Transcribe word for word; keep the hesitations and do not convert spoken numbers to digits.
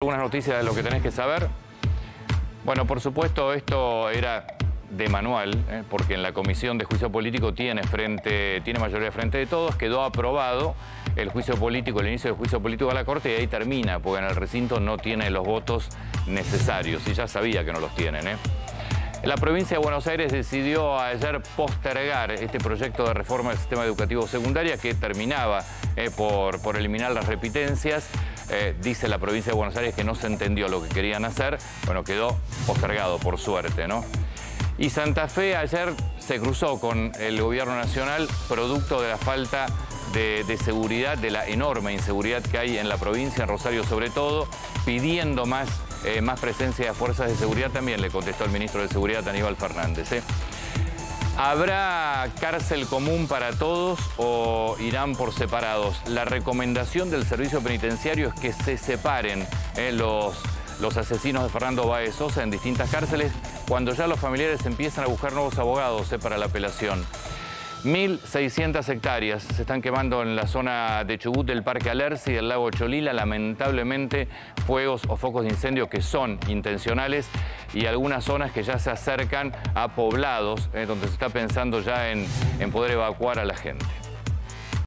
algunas noticias de lo que tenés que saber. Bueno, por supuesto, esto era de manual, ¿eh? porque en la Comisión de Juicio Político tiene, frente, tiene mayoría frente de todos, quedó aprobado el juicio político, el inicio del juicio político a la Corte, y ahí termina, porque en el recinto no tiene los votos necesarios, y ya sabía que no los tienen, ¿eh? La provincia de Buenos Aires decidió ayer postergar este proyecto de reforma del sistema educativo secundario que terminaba eh, por, por eliminar las repitencias. Eh, dice la provincia de Buenos Aires que no se entendió lo que querían hacer. Bueno, quedó postergado por suerte, ¿no? Y Santa Fe ayer se cruzó con el gobierno nacional producto de la falta de, de seguridad, de la enorme inseguridad que hay en la provincia, en Rosario sobre todo, pidiendo más Eh, más presencia de fuerzas de seguridad. También le contestó el ministro de Seguridad, Aníbal Fernández. ¿eh? ¿Habrá cárcel común para todos o irán por separados? La recomendación del servicio penitenciario es que se separen ¿eh? los, los asesinos de Fernando Báez Sosa en distintas cárceles, cuando ya los familiares empiezan a buscar nuevos abogados ¿eh? para la apelación. mil seiscientas hectáreas se están quemando en la zona de Chubut, del Parque Alerce y del lago Cholila. Lamentablemente, fuegos o focos de incendio que son intencionales, y algunas zonas que ya se acercan a poblados, eh, donde se está pensando ya en, en poder evacuar a la gente.